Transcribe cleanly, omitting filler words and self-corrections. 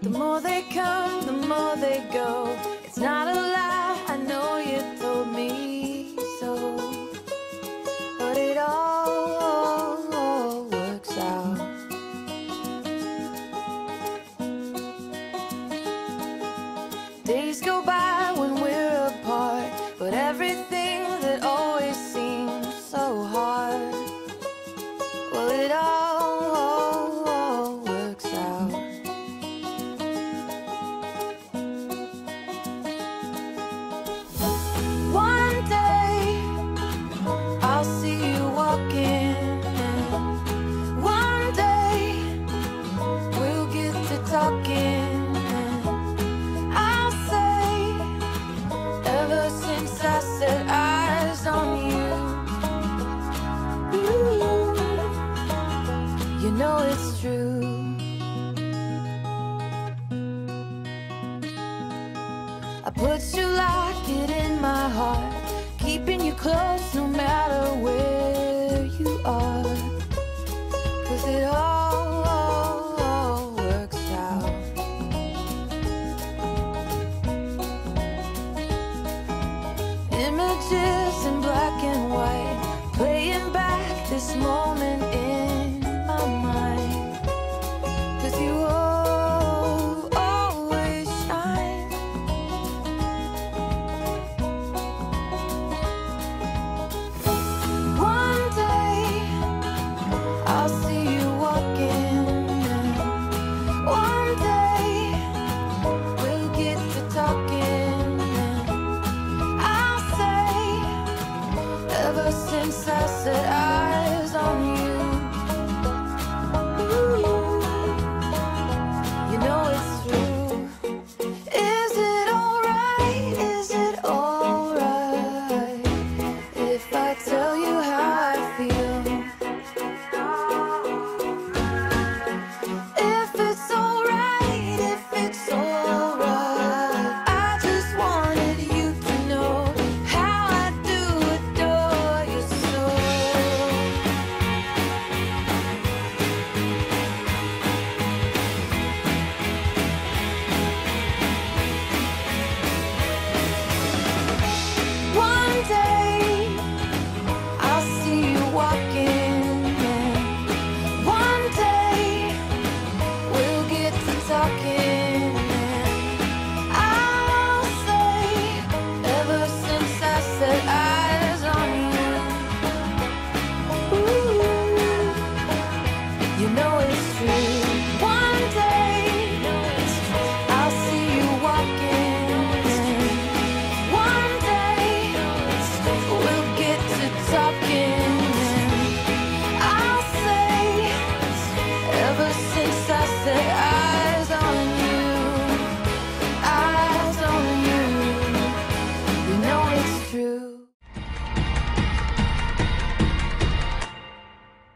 The more they come, the more they go. It's not a lie, I know you told me so. But it all works out. Days go by when we're apart, but everything that always seems so hard, well, it all works out. One day I'll see you walking. One day we'll get to talking. I'll say, ever since I set eyes on you, you know it's true. I put you like it in my heart, keeping you close no matter where you are. 'Cause it all works out. Images in black and white, playing back this moment in my mind. 'Cause you always shine. One day I'll see you walking. One day we'll get to talking. I'll say, ever since I set eyes on you, you know it's true. Is it alright? Is it alright if I tell you how I feel? If it's alright, if it's alright, I just wanted you to know how I do adore you so. One day I'll see you walking. One day we'll get to talking. I'll say, ever since I set eyes on you, you know it's true.